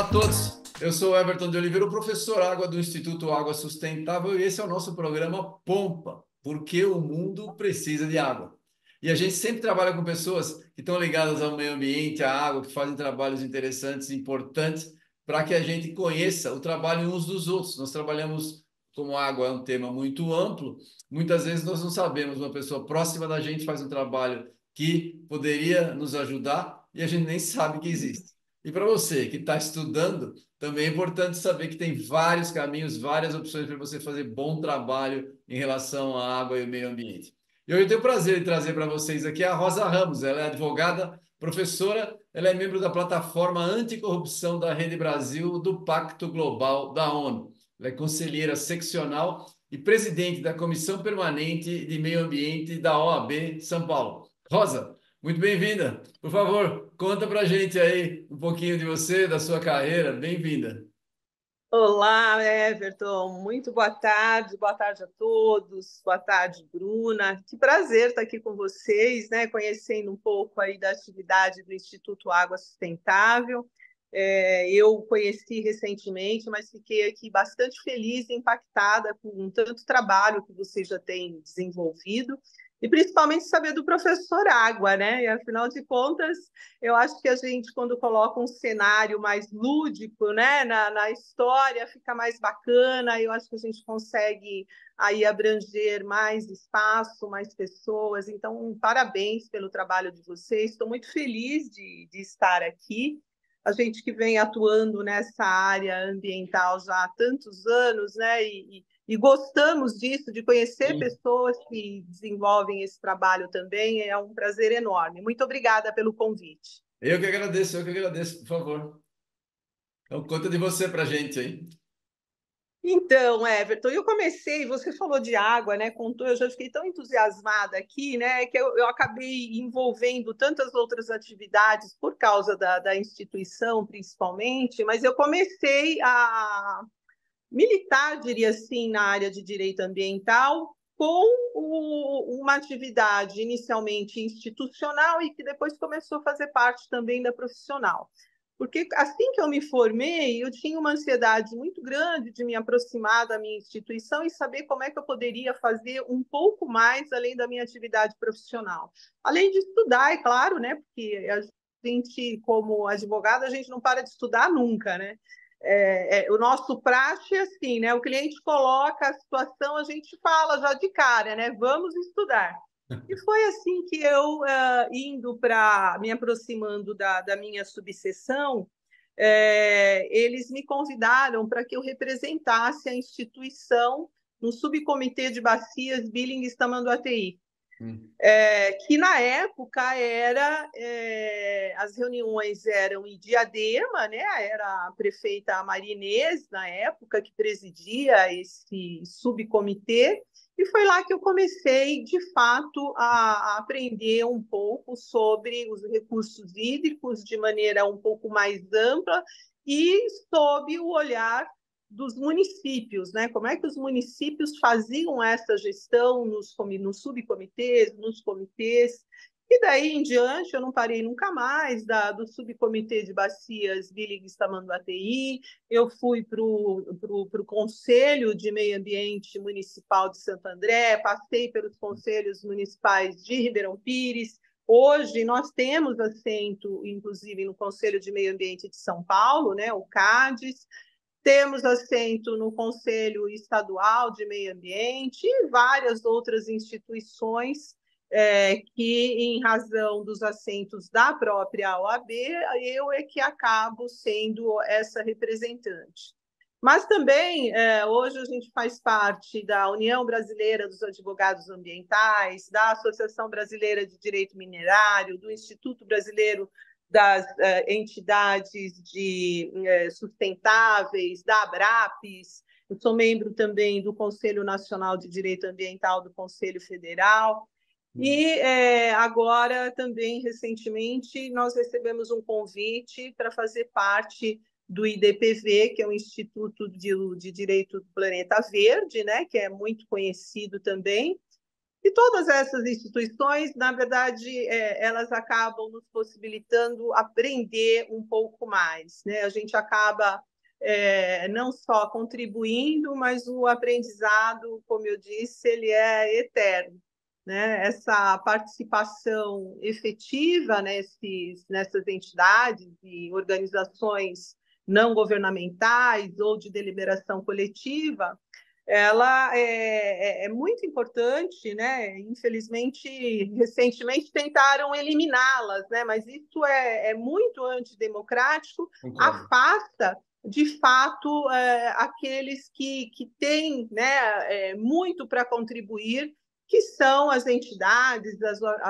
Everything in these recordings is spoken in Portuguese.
a todos. Eu sou o Everton de Oliveira, o professor Água do Instituto Água Sustentável, e esse é o nosso programa Pompa, porque o mundo precisa de água. E a gente sempre trabalha com pessoas que estão ligadas ao meio ambiente, à água, que fazem trabalhos interessantes, importantes, para que a gente conheça o trabalho uns dos outros. Nós trabalhamos, como água é um tema muito amplo, muitas vezes nós não sabemos, uma pessoa próxima da gente faz um trabalho que poderia nos ajudar e a gente nem sabe que existe. E para você que está estudando, também é importante saber que tem vários caminhos, várias opções para você fazer bom trabalho em relação à água e ao meio ambiente. E hoje eu tenho o prazer de trazer para vocês aqui a Rosa Ramos. Ela é advogada, professora, ela é membro da plataforma anticorrupção da Rede Brasil do Pacto Global da ONU. Ela é conselheira seccional e presidente da Comissão Permanente de Meio Ambiente da OAB São Paulo. Rosa, muito bem-vinda. Por favor, conta pra gente aí um pouquinho de você, da sua carreira. Bem-vinda. Olá, Everton. Muito boa tarde a todos. Boa tarde, Bruna. Que prazer estar aqui com vocês, né? Conhecendo um pouco aí da atividade do Instituto Água Sustentável. Eu conheci recentemente, mas fiquei aqui bastante feliz e impactada com tanto trabalho que vocês já têm desenvolvido e principalmente saber do professor Água, né? E afinal de contas, eu acho que a gente, quando coloca um cenário mais lúdico, né, na história, fica mais bacana. Eu acho que a gente consegue aí abranger mais espaço, mais pessoas. Então, parabéns pelo trabalho de vocês. Estou muito feliz de estar aqui. A gente que vem atuando nessa área ambiental já há tantos anos, né, e gostamos disso, de conhecer Sim. pessoas que desenvolvem esse trabalho também. É um prazer enorme. Muito obrigada pelo convite. Eu que agradeço, por favor. Então, conta de você pra gente aí. Então, Everton, eu comecei, você falou de água, né? Contou, eu já fiquei tão entusiasmada aqui, né? Que eu acabei envolvendo tantas outras atividades por causa da instituição, principalmente, mas eu comecei a militar, diria assim, na área de direito ambiental, com uma atividade inicialmente institucional e que depois começou a fazer parte também da profissional. Porque assim que eu me formei, eu tinha uma ansiedade muito grande de me aproximar da minha instituição e saber como é que eu poderia fazer um pouco mais além da minha atividade profissional. Além de estudar, é claro, né? Porque a gente, como advogado, a gente não para de estudar nunca, né? O nosso praxe é assim, né? O cliente coloca a situação, a gente fala já de cara, né? Vamos estudar. E foi assim que eu, indo para, me aproximando da minha subseção, eles me convidaram para que eu representasse a instituição no subcomitê de bacias Billings Tamanduateí, Hum. que na época as reuniões eram em Diadema, né? Era a prefeita Maria Inês, na época, que presidia esse subcomitê, e foi lá que eu comecei, de fato, a aprender um pouco sobre os recursos hídricos de maneira um pouco mais ampla e sob o olhar dos municípios, né? Como é que os municípios faziam essa gestão nos subcomitês, nos comitês. E daí em diante, eu não parei nunca mais do subcomitê de bacias Billings Tamanduateí, eu fui para o Conselho de Meio Ambiente Municipal de Santo André, passei pelos conselhos municipais de Ribeirão Pires. Hoje nós temos assento, inclusive, no Conselho de Meio Ambiente de São Paulo, né, o CADES, temos assento no Conselho Estadual de Meio Ambiente e várias outras instituições que, em razão dos assentos da própria OAB, eu é que acabo sendo essa representante. Mas também, hoje a gente faz parte da União Brasileira dos Advogados Ambientais, da Associação Brasileira de Direito Minerário, do Instituto Brasileiro das entidades sustentáveis, da Abrapes. Eu sou membro também do Conselho Nacional de Direito Ambiental do Conselho Federal. E agora, também, recentemente, nós recebemos um convite para fazer parte do IDPV, que é o Instituto de Direito do Planeta Verde, né, que é muito conhecido também, E todas essas instituições, na verdade, elas acabam nos possibilitando aprender um pouco mais, né? A gente acaba não só contribuindo, mas o aprendizado, como eu disse, ele é eterno, né? Essa participação efetiva nessas entidades e organizações não governamentais ou de deliberação coletiva, ela é muito importante, né? Infelizmente, recentemente tentaram eliminá-las, né? Mas isso é muito antidemocrático, Concordo. afasta de fato aqueles que têm, né, muito para contribuir, que são as entidades,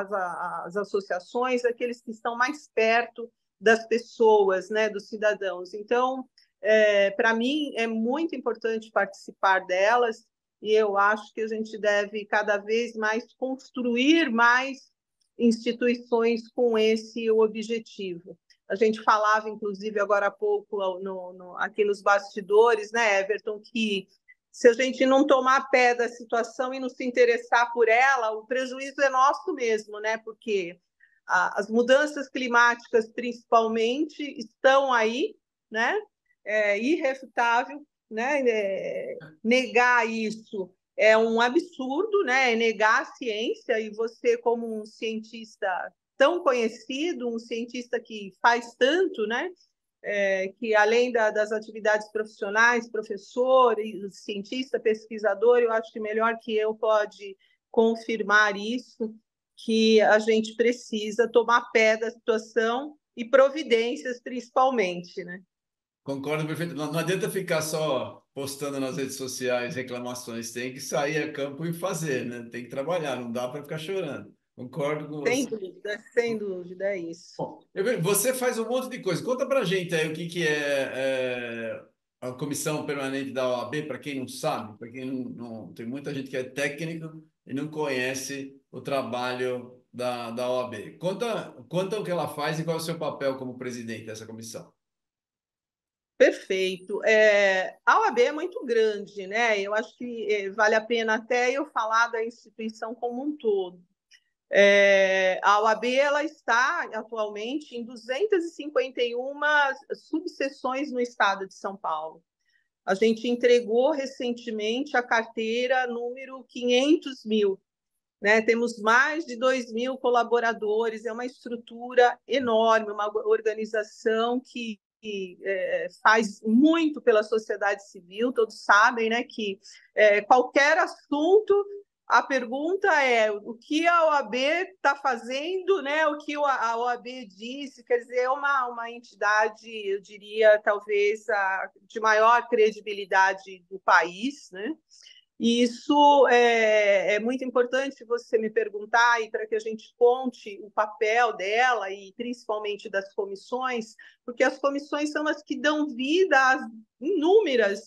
as associações, aqueles que estão mais perto das pessoas, né, dos cidadãos. Então, para mim, é muito importante participar delas e eu acho que a gente deve cada vez mais construir mais instituições com esse objetivo. A gente falava, inclusive, agora há pouco, aqui nos bastidores, né, Everton, que se a gente não tomar pé da situação e não se interessar por ela, o prejuízo é nosso mesmo, né? Porque as mudanças climáticas, principalmente, estão aí, né? É irrefutável, né? Negar isso é um absurdo, né? É negar a ciência, e você, como um cientista tão conhecido, um cientista que faz tanto, né? Que além das atividades profissionais, professor, cientista, pesquisador, eu acho que melhor que eu pode confirmar isso, que a gente precisa tomar pé da situação e providências, principalmente, né? Concordo perfeito. Não adianta ficar só postando nas redes sociais reclamações, tem que sair a campo e fazer, né? Tem que trabalhar, não dá para ficar chorando. Concordo com você. Sem dúvida, é isso. Bom, você faz um monte de coisa. Conta para gente aí o que, que é a Comissão Permanente da OAB, para quem não sabe, para quem tem muita gente que é técnico e não conhece o trabalho da OAB. Conta o que ela faz e qual é o seu papel como presidente dessa comissão. Perfeito. A OAB é muito grande, né? Eu acho que vale a pena até eu falar da instituição como um todo. A OAB ela está atualmente em 251 subseções no estado de São Paulo. A gente entregou recentemente a carteira número 500 mil, né? Temos mais de 2.000 colaboradores, é uma estrutura enorme, uma organização que faz muito pela sociedade civil. Todos sabem, né, que qualquer assunto, a pergunta é o que a OAB está fazendo, né? O que a OAB disse, quer dizer, é uma entidade, eu diria, talvez de maior credibilidade do país, né? E isso é muito importante você me perguntar, e para que a gente conte o papel dela e principalmente das comissões, porque as comissões são as que dão vida às inúmeras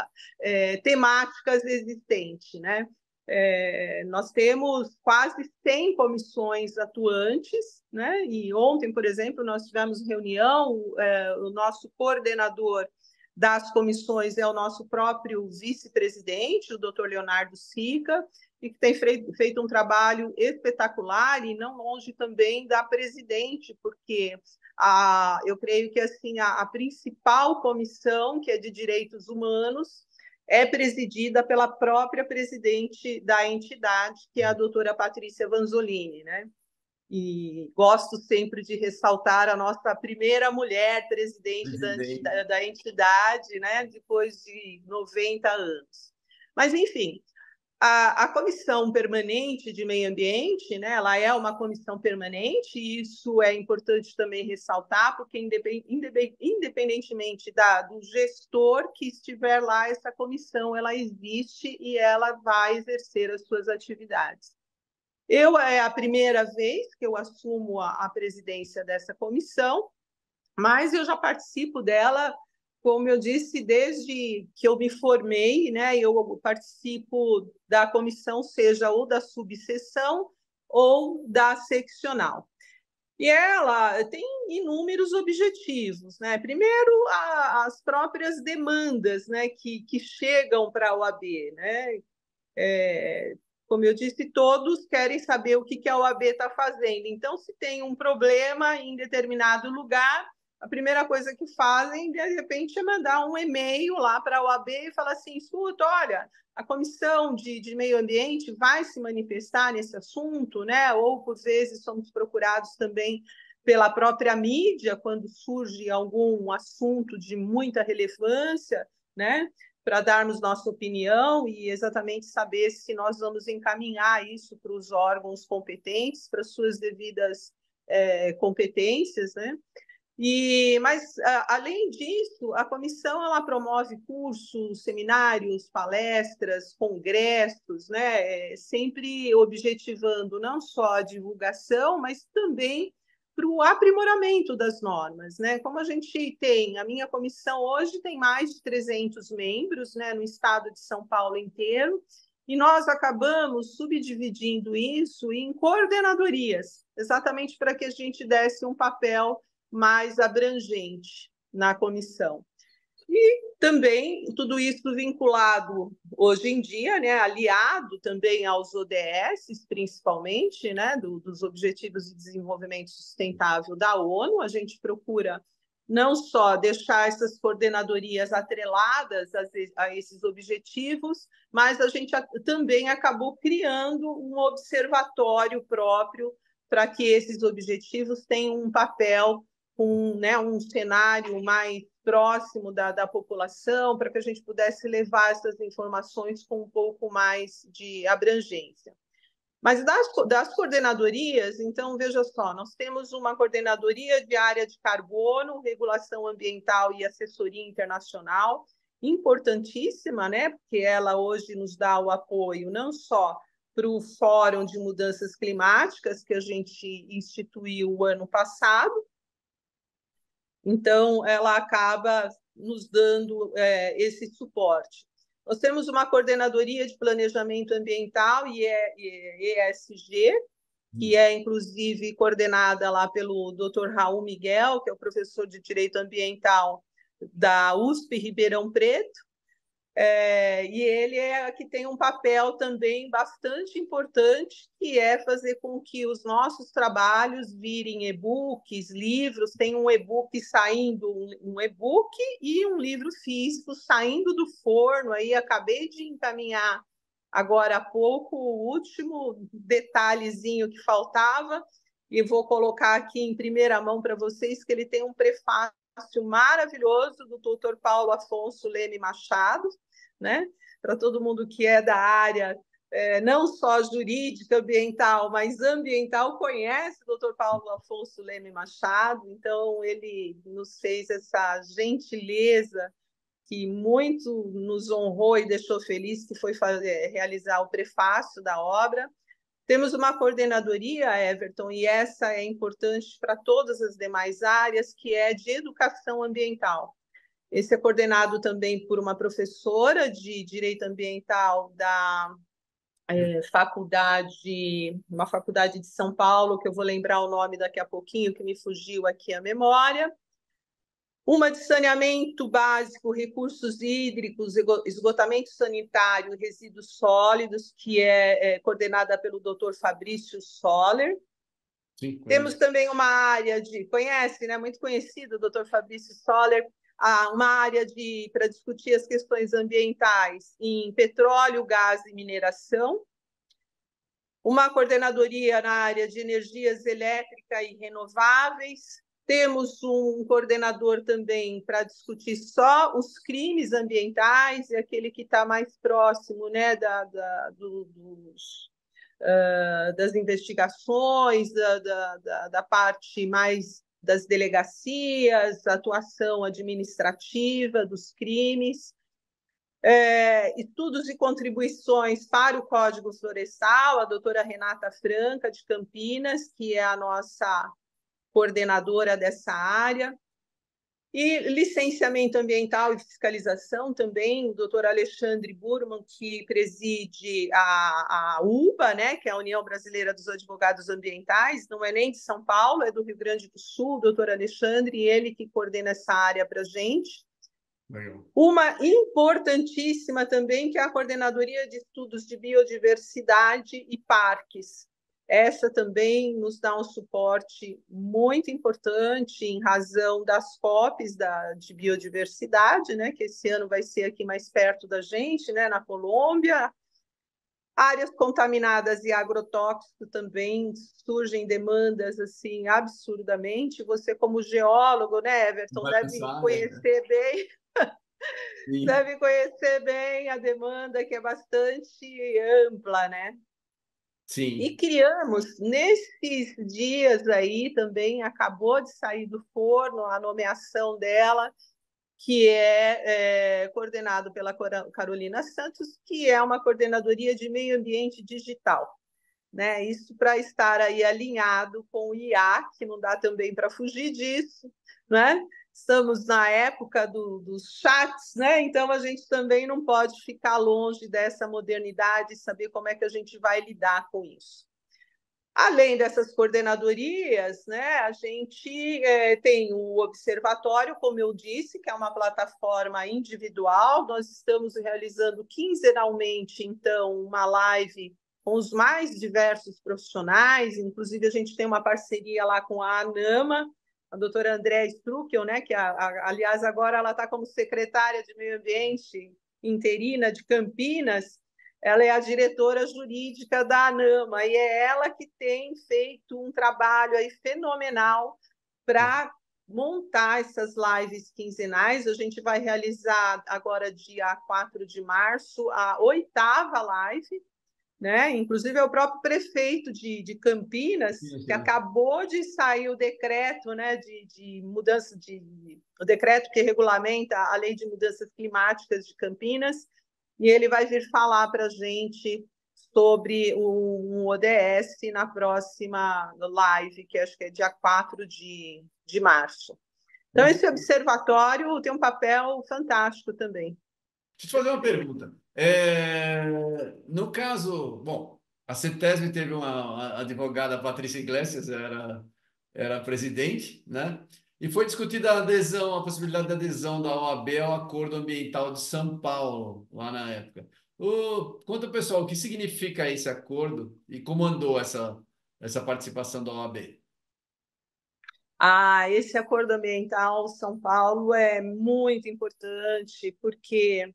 temáticas existentes, né? Nós temos quase 100 comissões atuantes, né? E ontem, por exemplo, nós tivemos reunião, o nosso coordenador das comissões é o nosso próprio vice-presidente, o doutor Leonardo Sica, e que tem feito um trabalho espetacular, e não longe também da presidente, porque eu creio que assim a principal comissão, que é de direitos humanos, é presidida pela própria presidente da entidade, que é a doutora Patrícia Vanzolini, né? E gosto sempre de ressaltar a nossa primeira mulher presidente Presidente. da entidade, né, depois de 90 anos. Mas, enfim, a Comissão Permanente de Meio Ambiente, né, ela é uma comissão permanente, e isso é importante também ressaltar, porque independentemente do gestor que estiver lá, essa comissão ela existe e ela vai exercer as suas atividades. É a primeira vez que eu assumo a presidência dessa comissão, mas eu já participo dela, como eu disse, desde que eu me formei, né? Eu participo da comissão, seja ou da subseção ou da seccional. E ela tem inúmeros objetivos, né? Primeiro, as próprias demandas, né, que chegam para a OAB, né? como eu disse, todos querem saber o que a OAB está fazendo. Então, se tem um problema em determinado lugar, a primeira coisa que fazem, de repente, é mandar um e-mail lá para a OAB e falar assim, escuta, olha, a Comissão de Meio Ambiente vai se manifestar nesse assunto, né? Ou, por vezes, somos procurados também pela própria mídia, quando surge algum assunto de muita relevância, né? Para darmos nossa opinião e exatamente saber se nós vamos encaminhar isso para os órgãos competentes, para suas devidas competências, né? Mas, além disso, a comissão ela promove cursos, seminários, palestras, congressos, né? Sempre objetivando não só a divulgação, mas também para o aprimoramento das normas, né? Como a gente tem, a minha comissão hoje tem mais de 300 membros, né, no estado de São Paulo inteiro, e nós acabamos subdividindo isso em coordenadorias, exatamente para que a gente desse um papel mais abrangente na comissão. E também tudo isso vinculado hoje em dia, né, aliado também aos ODS, principalmente, né, dos Objetivos de Desenvolvimento Sustentável da ONU. A gente procura não só deixar essas coordenadorias atreladas a esses objetivos, mas a gente também acabou criando um observatório próprio para que esses objetivos tenham um papel né, um cenário mais próximo da população, para que a gente pudesse levar essas informações com um pouco mais de abrangência. Mas das coordenadorias, então, veja só, nós temos uma coordenadoria de área de carbono, regulação ambiental e assessoria internacional, importantíssima, né? Porque ela hoje nos dá o apoio não só para o Fórum de Mudanças Climáticas, que a gente instituiu o ano passado, então ela acaba nos dando esse suporte. Nós temos uma coordenadoria de planejamento ambiental e ESG, que é inclusive coordenada lá pelo Dr. Raul Miguel, que é o professor de Direito Ambiental da USP Ribeirão Preto. E ele é que tem um papel também bastante importante, que é fazer com que os nossos trabalhos virem e-books, livros. Tem um e-book saindo, um e-book e um livro físico saindo do forno. Aí acabei de encaminhar agora há pouco o último detalhezinho que faltava, e vou colocar aqui em primeira mão para vocês, que ele tem um prefácio maravilhoso do Dr. Paulo Afonso Leme Machado, né? Para todo mundo que é da área, não só jurídica, ambiental, mas ambiental, conhece o Dr. Paulo Afonso Leme Machado. Então, ele nos fez essa gentileza que muito nos honrou e deixou feliz, que foi realizar o prefácio da obra. Temos uma coordenadoria, Everton, e essa é importante para todas as demais áreas, que é de educação ambiental. Esse é coordenado também por uma professora de Direito Ambiental da uma faculdade de São Paulo, que eu vou lembrar o nome daqui a pouquinho, que me fugiu aqui a memória. Uma de saneamento básico, recursos hídricos, esgotamento sanitário e resíduos sólidos, que é coordenada pelo Dr. Fabrício Soller. Sim, temos também uma área conhece, né? Muito conhecido, o Dr. Fabrício Soller, uma área para discutir as questões ambientais em petróleo, gás e mineração. Uma coordenadoria na área de energias elétricas e renováveis. Temos um coordenador também para discutir só os crimes ambientais, e aquele que está mais próximo, né, das investigações, da parte mais das delegacias, atuação administrativa dos crimes. Estudos e contribuições para o Código Florestal, a doutora Renata Franca, de Campinas, que é a nossa coordenadora dessa área. E licenciamento ambiental e fiscalização também, o doutor Alexandre Burman, que preside a UBA, né, que é a União Brasileira dos Advogados Ambientais, não é nem de São Paulo, é do Rio Grande do Sul, o doutor Alexandre, e ele que coordena essa área para a gente. Legal. Uma importantíssima também, que é a Coordenadoria de Estudos de Biodiversidade e Parques. Essa também nos dá um suporte muito importante em razão das COPs de biodiversidade, né, que esse ano vai ser aqui mais perto da gente, né, na Colômbia. Áreas contaminadas e agrotóxico também surgem demandas assim absurdamente. Você, como geólogo, né, Everton, Vai deve nessa área, né? conhecer bem, Sim. a demanda, que é bastante ampla, né? E Sim. criamos, nesses dias aí também, acabou de sair do forno a nomeação dela, que é coordenado pela Carolina Santos, que é uma coordenadoria de meio ambiente digital, né? Isso para estar aí alinhado com o IA, que não dá também para fugir disso, né? Estamos na época dos chats, né? Então a gente também não pode ficar longe dessa modernidade e saber como é que a gente vai lidar com isso. Além dessas coordenadorias, né, a gente tem o observatório, como eu disse, que é uma plataforma individual. Nós estamos realizando quinzenalmente, então, uma live com os mais diversos profissionais. Inclusive, a gente tem uma parceria lá com a ANAMA, a doutora Andréa Struckel, né, que, aliás, agora ela está como secretária de Meio Ambiente interina de Campinas. Ela é a diretora jurídica da ANAMA e é ela que tem feito um trabalho aí fenomenal para montar essas lives quinzenais. A gente vai realizar agora, dia 4 de março, a 8ª live, né? Inclusive é o próprio prefeito de Campinas, Sim, que sim. acabou de sair o decreto, né, de mudança o decreto que regulamenta a lei de mudanças climáticas de Campinas, e ele vai vir falar para a gente sobre um ODS na próxima live, que acho que é dia 4 de março. Então, Muito esse bom. observatório tem um papel fantástico também. Deixa eu te fazer uma pergunta. No caso, bom, a CETESB teve uma advogada, a Patrícia Iglesias, era presidente, né? E foi discutida a adesão, a possibilidade de adesão da OAB ao Acordo Ambiental de São Paulo, lá na época. Conta, pessoal, o que significa esse acordo e como andou essa participação da OAB? Esse acordo ambiental São Paulo é muito importante, porque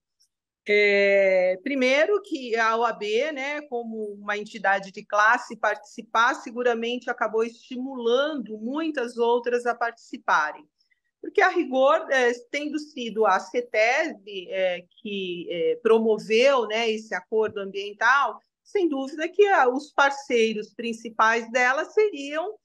primeiro que a OAB, né, como uma entidade de classe, participar seguramente acabou estimulando muitas outras a participarem. Porque, a rigor, tendo sido a CETESB que promoveu, né, esse acordo ambiental, sem dúvida que os parceiros principais dela seriam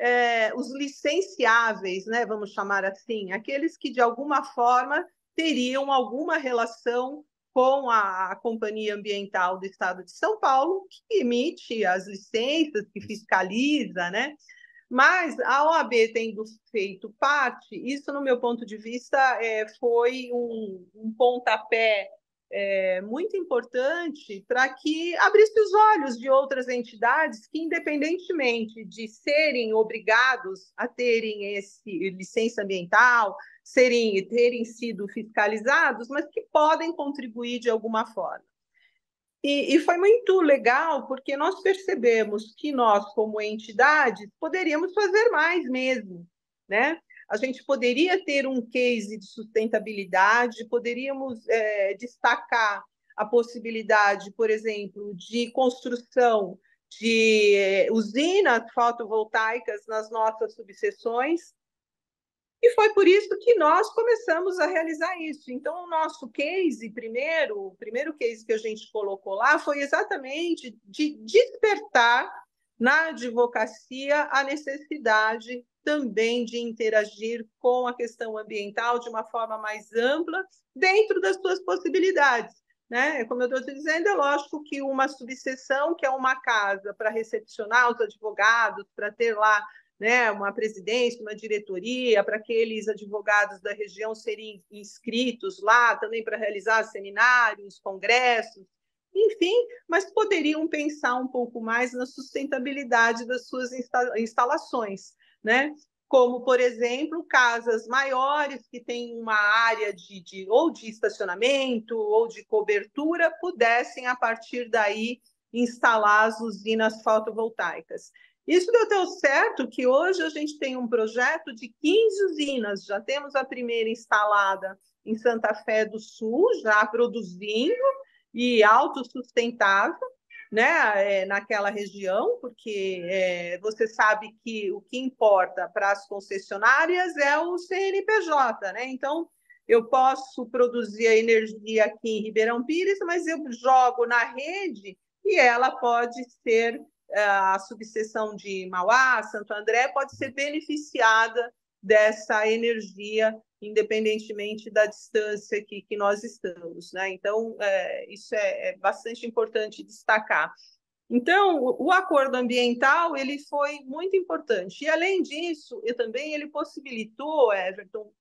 os licenciáveis, né, vamos chamar assim, aqueles que, de alguma forma, teriam alguma relação com a Companhia Ambiental do Estado de São Paulo, que emite as licenças, que fiscaliza, né? Mas a OAB tendo feito parte, isso, no meu ponto de vista, foi um pontapé muito importante para que abrisse os olhos de outras entidades que, independentemente de serem obrigados a terem esse licença ambiental, terem sido fiscalizados, mas que podem contribuir de alguma forma. E foi muito legal, porque nós percebemos que nós, como entidades, poderíamos fazer mais mesmo, né? A gente poderia ter um case de sustentabilidade, poderíamos destacar a possibilidade, por exemplo, de construção de usinas fotovoltaicas nas nossas subseções, e foi por isso que nós começamos a realizar isso. Então, o nosso case, o primeiro case que a gente colocou lá foi exatamente de despertar na advocacia a necessidade também de interagir com a questão ambiental de uma forma mais ampla, dentro das suas possibilidades. Né? Como eu estou dizendo, é lógico que uma subseção, que é uma casa para recepcionar os advogados, para ter lá, né, uma presidência, uma diretoria, para aqueles advogados da região serem inscritos lá também para realizar seminários, congressos, enfim, mas poderiam pensar um pouco mais na sustentabilidade das suas instalações, né? como, por exemplo, casas maiores que têm uma área ou de estacionamento ou de cobertura, pudessem, a partir daí, instalar as usinas fotovoltaicas. Isso deu tão certo que hoje a gente tem um projeto de 15 usinas, já temos a primeira instalada em Santa Fé do Sul, já produzindo e autossustentável, né, naquela região, porque você sabe que o que importa para as concessionárias é o CNPJ, né? Então, eu posso produzir a energia aqui em Ribeirão Pires, mas eu jogo na rede e ela pode ser, a subseção de Mauá, Santo André, pode ser beneficiada dessa energia, independentemente da distância que nós estamos, né? Então, isso é bastante importante destacar. Então, o acordo ambiental ele foi muito importante. E, além disso, ele possibilitou, Everton,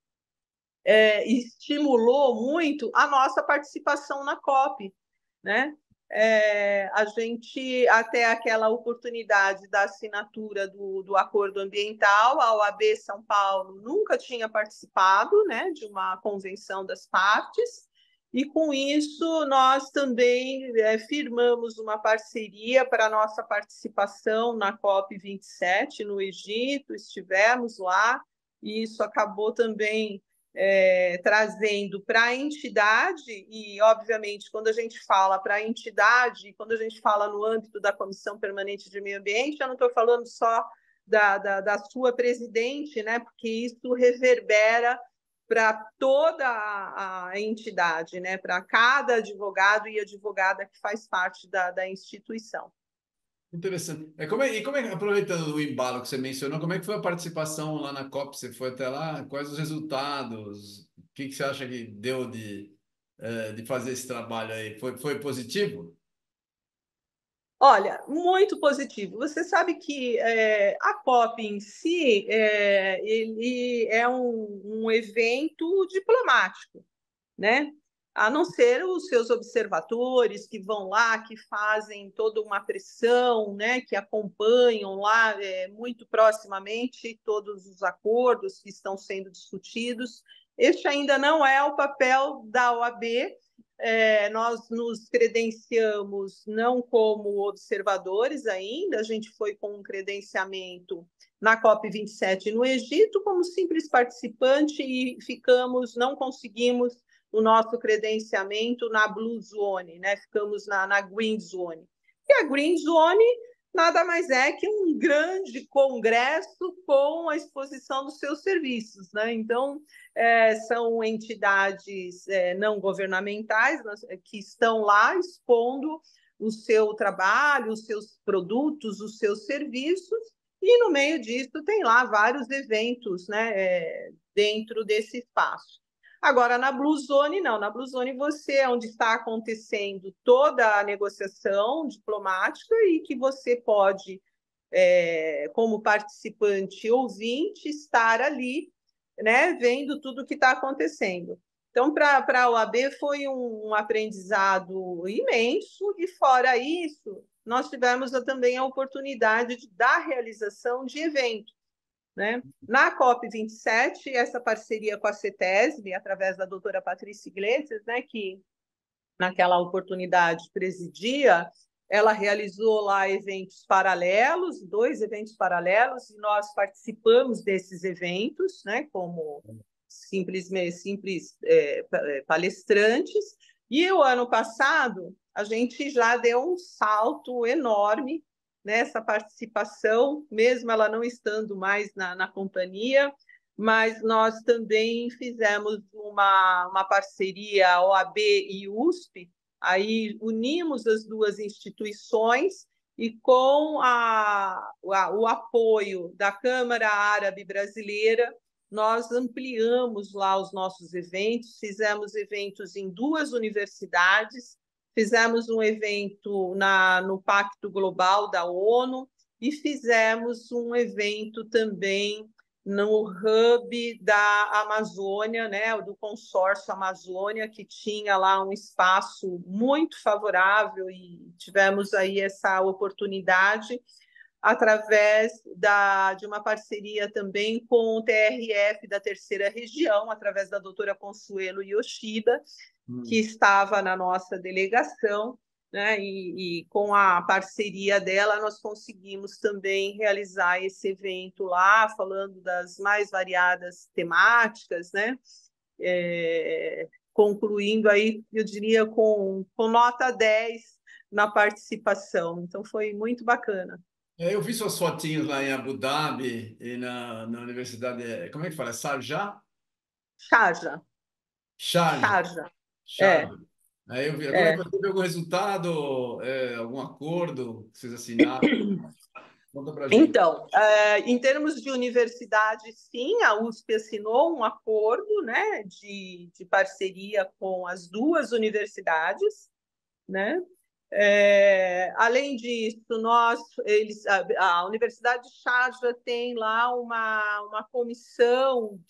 estimulou muito a nossa participação na COP, né? A gente, até aquela oportunidade da assinatura do acordo ambiental, a OAB São Paulo nunca tinha participado, né, de uma convenção das partes, e com isso nós também firmamos uma parceria para a nossa participação na COP27 no Egito, estivemos lá, e isso acabou também trazendo para a entidade, e, obviamente, quando a gente fala para a entidade, quando a gente fala no âmbito da Comissão Permanente de Meio Ambiente, eu não estou falando só da sua presidente, né, porque isso reverbera para toda a entidade, né, para cada advogado e advogada que faz parte da instituição. Interessante. Aproveitando o embalo que você mencionou, como é que foi a participação lá na COP? Você foi até lá? Quais os resultados? O que você acha que deu de fazer esse trabalho aí? Foi positivo? Olha, muito positivo. Você sabe que a COP em si ele é um evento diplomático, né? A não ser os seus observadores que vão lá, que fazem toda uma pressão, né? Que acompanham lá muito proximamente todos os acordos que estão sendo discutidos. Este ainda não é o papel da OAB. Nós nos credenciamos não como observadores ainda, a gente foi com um credenciamento na COP27 no Egito como simples participante e não conseguimos o nosso credenciamento na Blue Zone, né? Ficamos na Green Zone. E a Green Zone nada mais é que um grande congresso com a exposição dos seus serviços, né? Então, são entidades não governamentais que estão lá expondo o seu trabalho, os seus produtos, os seus serviços, e no meio disso tem lá vários eventos, né, dentro desse espaço. Agora, na Blue Zone, não. Na Blue Zone, você é onde está acontecendo toda a negociação diplomática e que você pode, como participante ouvinte, estar ali, né, vendo tudo o que está acontecendo. Então, para a OAB foi um aprendizado imenso, e fora isso, nós tivemos também a oportunidade da realização de eventos, né? Na COP27, essa parceria com a CETESB, através da doutora Patrícia Iglesias, né, que naquela oportunidade presidia, ela realizou lá eventos paralelos, 2 eventos paralelos, e nós participamos desses eventos, né, como simples palestrantes. E o ano passado, a gente já deu um salto enorme nessa participação, mesmo ela não estando mais na companhia, mas nós também fizemos uma parceria OAB e USP, aí unimos as duas instituições e com o apoio da Câmara Árabe Brasileira, nós ampliamos lá os nossos eventos, fizemos eventos em 2 universidades, fizemos um evento no Pacto Global da ONU e fizemos um evento também no hub da Amazônia, né, do consórcio Amazônia, que tinha lá um espaço muito favorável e tivemos aí essa oportunidade. através de uma parceria também com o TRF da Terceira Região, através da doutora Consuelo Yoshida, que Hum. estava na nossa delegação, né? E com a parceria dela, nós conseguimos também realizar esse evento lá, falando das mais variadas temáticas, né? Concluindo aí, eu diria, com nota 10 na participação. Então, foi muito bacana. Eu vi suas fotinhos lá em Abu Dhabi e na Universidade. Como é que fala? Sharjah? Charja, Sharjah. charja. É, Sharjah. Aí eu vi. Como é é. que teve algum resultado, algum acordo que vocês assinaram? Conta pra gente. Então, em termos de universidade, sim, a USP assinou um acordo, né, de parceria com as duas universidades, né? Além disso, a Universidade de Sharjah tem lá uma comissão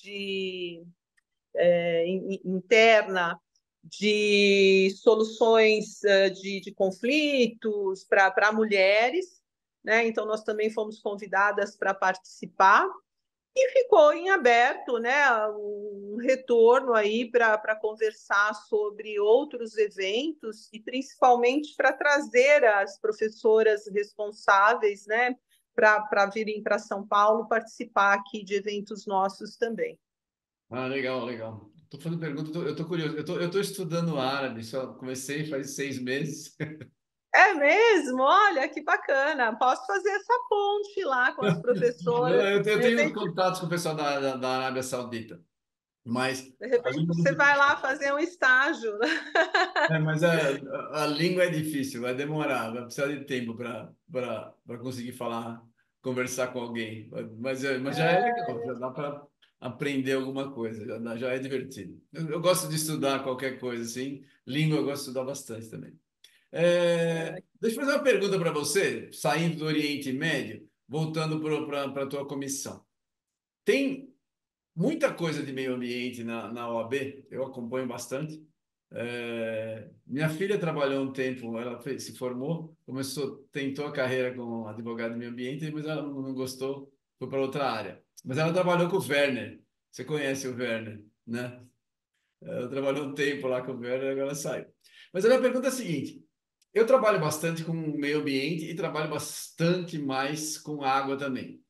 interna de soluções de conflitos para mulheres, né? Então, nós também fomos convidadas para participar e ficou em aberto, né, um retorno aí para conversar sobre outros eventos e principalmente para trazer as professoras responsáveis, né, para virem para São Paulo participar aqui de eventos nossos também. Ah, legal, legal. Estou fazendo pergunta, eu tô curioso. Eu tô estudando árabe, só comecei faz 6 meses. É mesmo? Olha que bacana. Posso fazer essa ponte lá com as Não, professoras. eu De tenho uns repente, contatos com o pessoal da Arábia Saudita, mas de a repente língua é você muito vai lá fazer um estágio, né? mas a língua é difícil, vai demorar, vai precisar de tempo para conseguir falar, conversar com alguém. Mas já é legal, já dá para aprender alguma coisa, já é divertido. Eu gosto de estudar qualquer coisa assim, língua eu gosto de estudar bastante também. Deixa eu fazer uma pergunta para você, saindo do Oriente Médio, voltando para a tua comissão. Tem muita coisa de meio ambiente na OAB, eu acompanho bastante. Minha filha trabalhou um tempo, se formou, tentou a carreira como advogada de meio ambiente, mas ela não gostou, foi para outra área. Mas ela trabalhou com o Werner, você conhece o Werner, né? Ela trabalhou um tempo lá com o Werner, agora saiu. Mas a minha pergunta é a seguinte: eu trabalho bastante com o meio ambiente e trabalho bastante mais com água também.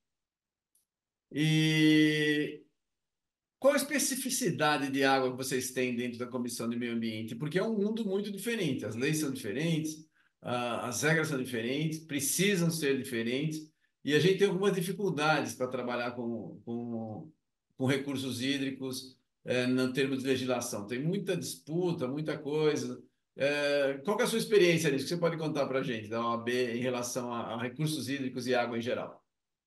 E qual a especificidade de água que vocês têm dentro da Comissão de Meio Ambiente? Porque é um mundo muito diferente, as leis são diferentes, as regras são diferentes, precisam ser diferentes, e a gente tem algumas dificuldades para trabalhar com recursos hídricos, no termo de legislação. Tem muita disputa, muita coisa. Qual que é a sua experiência nisso? Que você pode contar para a gente, da OAB, em relação a recursos hídricos e água em geral?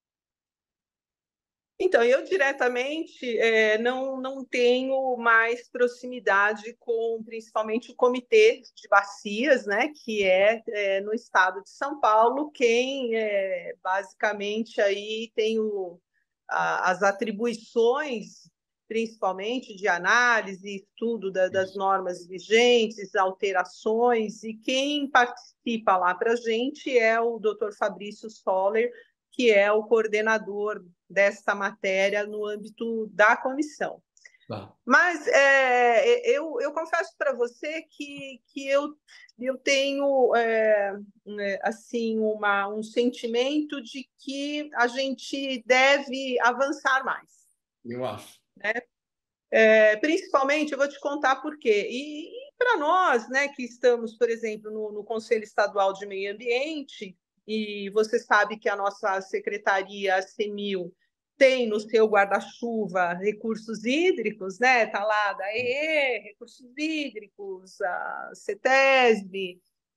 Então, eu diretamente não tenho mais proximidade com principalmente o Comitê de Bacias, né, que é no estado de São Paulo, quem basicamente aí tem as atribuições, principalmente de análise e estudo das Isso. normas vigentes, alterações, e quem participa lá para a gente é o Dr. Fabrício Soller, que é o coordenador desta matéria no âmbito da comissão. Tá. Mas eu confesso para você que eu tenho assim um sentimento de que a gente deve avançar mais. Eu acho. Principalmente, eu vou te contar por quê. E para nós, né, que estamos, por exemplo, no Conselho Estadual de Meio Ambiente, e você sabe que a nossa secretaria, a CEMIL, tem no seu guarda-chuva recursos hídricos, né? Está lá da EE, recursos hídricos, a CETESB.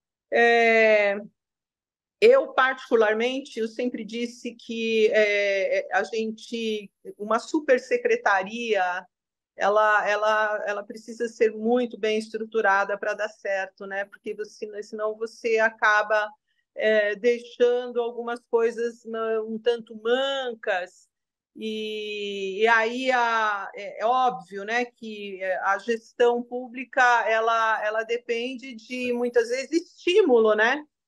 Eu, particularmente, eu sempre disse que a gente, uma supersecretaria ela precisa ser muito bem estruturada para dar certo, né? Porque senão você acaba deixando algumas coisas um tanto mancas. E aí é óbvio, né, que a gestão pública ela depende de muitas vezes estímulo, né?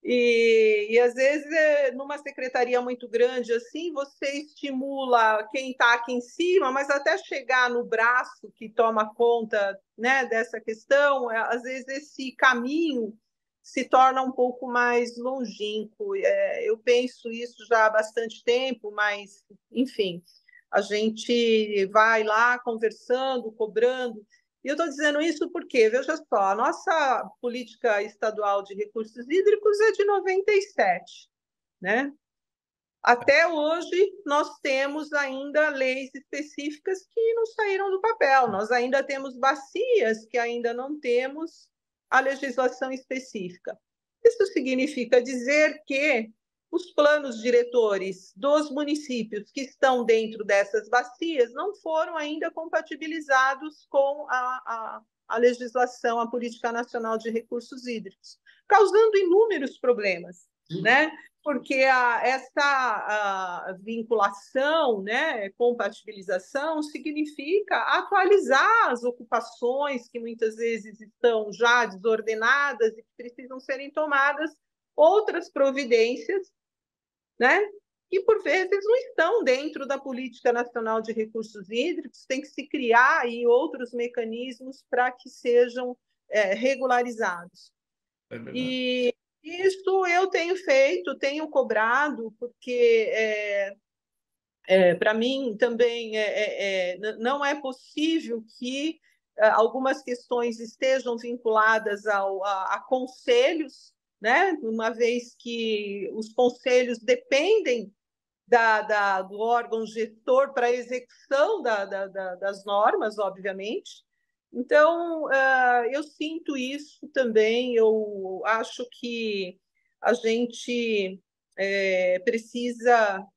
E às vezes, numa secretaria muito grande assim, você estimula quem está aqui em cima, mas até chegar no braço que toma conta, né, dessa questão, às vezes esse caminho se torna um pouco mais longínquo. Eu penso isso já há bastante tempo, mas, enfim, a gente vai lá conversando, cobrando. E eu estou dizendo isso porque, veja só, a nossa política estadual de recursos hídricos é de 97, né? Até hoje, nós temos ainda leis específicas que não saíram do papel. Nós ainda temos bacias que ainda não temos a legislação específica. Isso significa dizer que os planos diretores dos municípios que estão dentro dessas bacias não foram ainda compatibilizados com a legislação, a Política Nacional de Recursos Hídricos, causando inúmeros problemas, Sim. né? Porque essa vinculação, né, compatibilização, significa atualizar as ocupações que muitas vezes estão já desordenadas e que precisam serem tomadas outras providências, né, que por vezes não estão dentro da Política Nacional de Recursos Hídricos, tem que se criar aí outros mecanismos para que sejam regularizados. É verdade. E isso eu tenho feito, tenho cobrado, porque para mim também não é possível que algumas questões estejam vinculadas a conselhos, né? Uma vez que os conselhos dependem do órgão gestor para a execução das normas, obviamente. Então, eu sinto isso também, eu acho que a gente precisa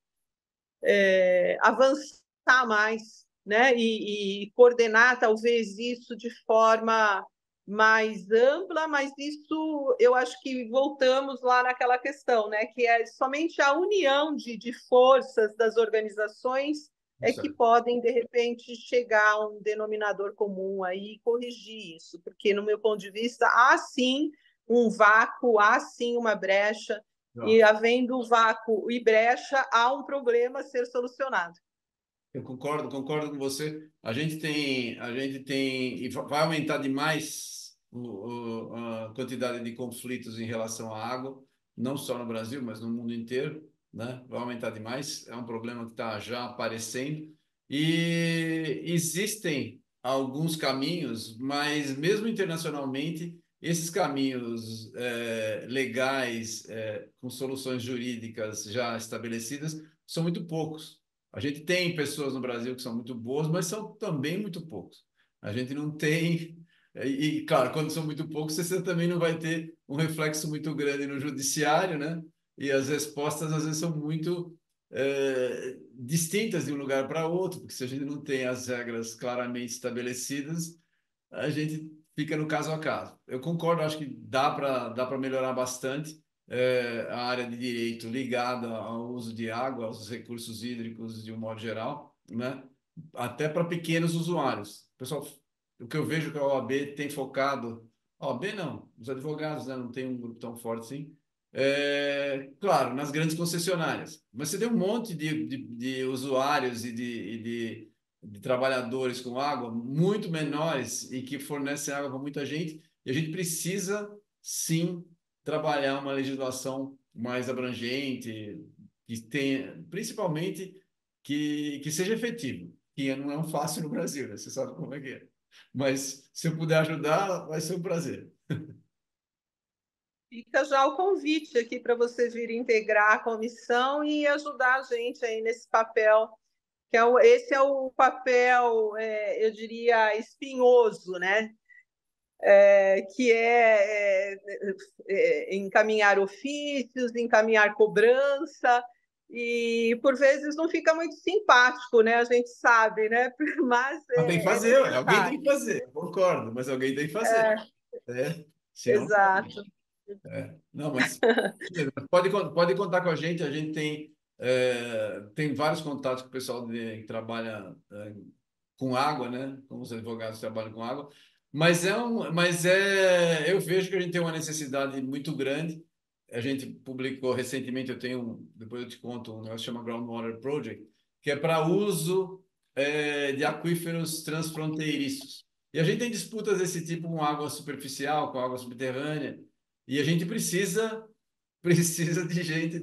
avançar mais, né? E coordenar talvez isso de forma mais ampla, mas isso eu acho que voltamos lá naquela questão, né? Que é somente a união de forças das organizações que Certo. podem, de repente, chegar a um denominador comum aí e corrigir isso, porque, no meu ponto de vista, há sim um vácuo, há sim uma brecha, e Não. havendo vácuo e brecha, há um problema a ser solucionado. Eu concordo com você. A gente tem, e vai aumentar demais a quantidade de conflitos em relação à água, não só no Brasil, mas no mundo inteiro, né? Vai aumentar demais. É um problema que está já aparecendo. E existem alguns caminhos, mas mesmo internacionalmente, esses caminhos legais, com soluções jurídicas já estabelecidas, são muito poucos. A gente tem pessoas no Brasil que são muito boas, mas são também muito poucos. A gente não tem. Claro, quando são muito poucos, você também não vai ter um reflexo muito grande no judiciário, né? E as respostas, às vezes, são muito distintas de um lugar para outro, porque se a gente não tem as regras claramente estabelecidas, a gente fica no caso a caso. Eu concordo, acho que dá para melhorar bastante a área de direito ligada ao uso de água, aos recursos hídricos de um modo geral, né? Até para pequenos usuários. Pessoal, o que eu vejo que a OAB tem focado, a OAB não, os advogados, né, não tem um grupo tão forte assim, claro, nas grandes concessionárias, mas você tem um monte de usuários e de trabalhadores com água muito menores e que fornecem água para muita gente, e a gente precisa sim trabalhar uma legislação mais abrangente, que tenha, principalmente que seja efetivo, que não é um fácil no Brasil, né? Você sabe como é que é. Mas se eu puder ajudar, vai ser um prazer. Fica já o convite aqui para você vir integrar a comissão e ajudar a gente aí nesse papel, que esse é o papel, eu diria, espinhoso, né? Que encaminhar ofícios, encaminhar cobrança, e por vezes não fica muito simpático, né? A gente sabe, né? Mas Mas tem que é fazer, alguém necessário. tem que fazer, eu concordo, mas alguém tem que fazer. É, Senão não dá. exato. Não, mas pode contar com a gente tem vários contatos com o pessoal que trabalha com água, né? Com os advogados que trabalham com água, mas eu vejo que a gente tem uma necessidade muito grande a gente publicou recentemente, depois eu te conto, um negócio que chama Groundwater Project, que é para uso de aquíferos transfronteiriços. E a gente tem disputas desse tipo com água superficial, com água subterrânea, e a gente precisa de gente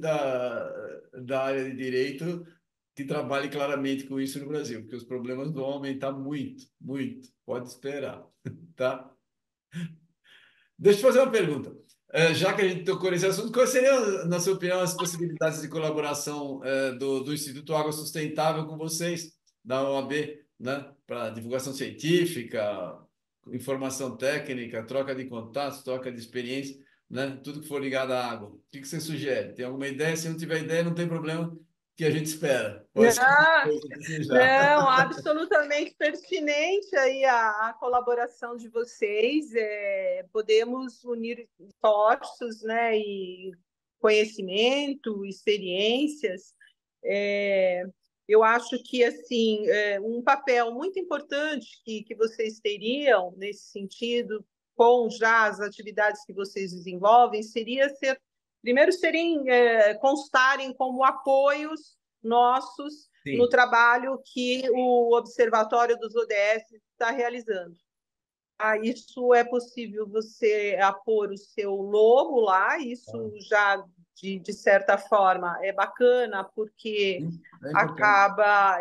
da área de direito que trabalhe claramente com isso no Brasil, porque os problemas vão aumentar muito, muito. Pode esperar, tá? Deixa eu te fazer uma pergunta. Já que a gente tocou nesse assunto, quais seriam, na sua opinião, as possibilidades de colaboração do Instituto Água Sustentável com vocês, da OAB, né? Para divulgação científica, informação técnica, troca de contatos, troca de experiência, né? Tudo que for ligado à água. O que você sugere? Tem alguma ideia? Se não tiver ideia, não tem problema, que a gente espera. Pode ser uma Não, coisa desejar. não, absolutamente pertinente aí a colaboração de vocês. Podemos unir esforços, né, e conhecimento, experiências. É, eu acho que assim um papel muito importante que vocês teriam nesse sentido, com já as atividades que vocês desenvolvem, seria primeiro constarem como apoios nossos no Sim. trabalho que o Observatório dos ODS está realizando. Isso é possível você apor o seu logo lá, isso já, de certa forma, é bacana, porque Sim, é importante. acaba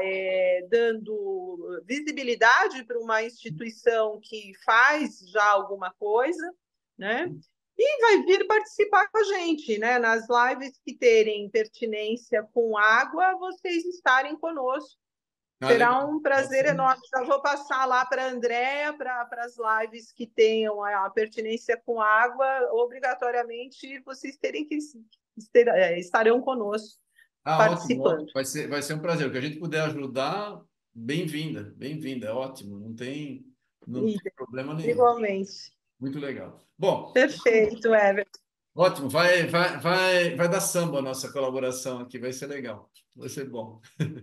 dando visibilidade para uma instituição que faz já alguma coisa, né? E vai vir participar com a gente, né? Nas lives que terem pertinência com água, vocês estarem conosco. Ah, Será legal. um prazer enorme. Já vou passar lá para a Andréa, para as lives que tenham a pertinência com água, obrigatoriamente vocês terem que estarão conosco Ah, ótimo, participando. ótimo. Vai ser um prazer. O que a gente puder ajudar, bem-vinda, bem-vinda. É ótimo. Não E, tem problema nenhum. igualmente. Muito legal. Bom, Perfeito, Everton. ótimo. Vai dar samba a nossa colaboração aqui. Vai ser legal. Vai ser bom.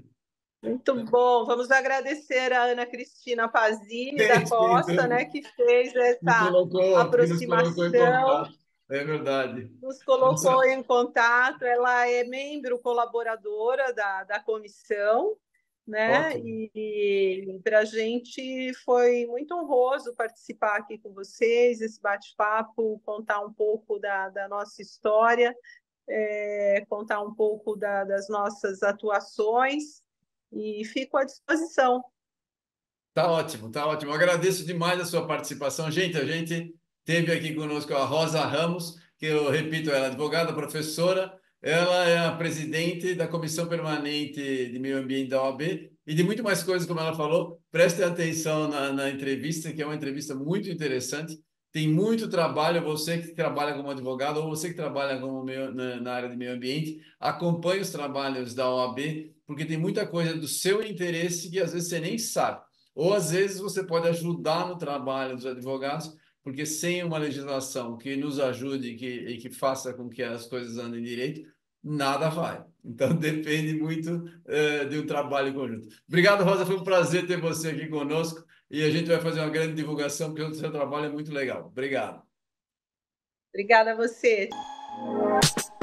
Muito bom. Vamos agradecer a Ana Cristina Pazini da Sem Costa, né, dúvida. que fez essa Que nos colocou em aproximação, contato. É verdade. nos colocou Nossa, em contato. Ela é membro colaboradora da comissão, né? ótimo. E para a gente foi muito honroso participar aqui com vocês, esse bate-papo, contar um pouco da nossa história, contar um pouco das nossas atuações, e fico à disposição. Tá ótimo, tá ótimo. Eu agradeço demais a sua participação. Gente, a gente teve aqui conosco a Rosa Ramos, que eu repito, ela é advogada, professora, ela é a presidente da Comissão Permanente de Meio Ambiente da OAB e de muito mais coisas, como ela falou. Prestem atenção na entrevista, que é uma entrevista muito interessante. Tem muito trabalho, você que trabalha como advogado ou você que trabalha na área de meio ambiente, acompanhe os trabalhos da OAB, porque tem muita coisa do seu interesse que às vezes você nem sabe. Ou às vezes você pode ajudar no trabalho dos advogados, porque sem uma legislação que nos ajude e que faça com que as coisas andem direito, nada vai. Então depende muito de um trabalho conjunto. Obrigado, Rosa, foi um prazer ter você aqui conosco e a gente vai fazer uma grande divulgação, porque o seu trabalho é muito legal. Obrigado. Obrigada a você.